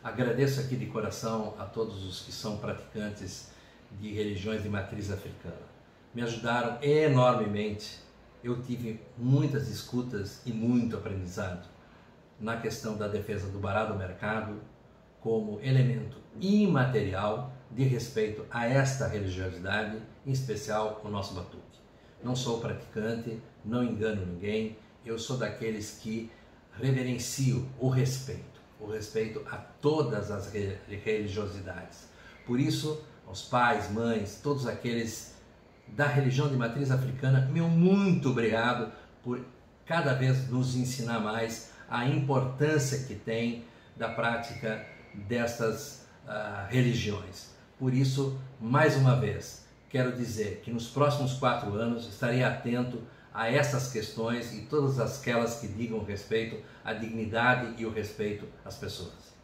Agradeço aqui de coração a todos os que são praticantes de religiões de matriz africana. Me ajudaram enormemente. Eu tive muitas escutas e muito aprendizado na questão da defesa do barato do mercado como elemento imaterial de respeito a esta religiosidade, em especial o nosso batuque. Não sou praticante, não engano ninguém, eu sou daqueles que reverencio o respeito a todas as religiosidades. Por isso, aos pais, mães, todos aqueles da religião de matriz africana, meu muito obrigado por cada vez nos ensinar mais a importância que tem da prática destas religiões. Por isso, mais uma vez, quero dizer que nos próximos 4 anos estarei atento a essas questões e todas aquelas que digam respeito à dignidade e o respeito às pessoas.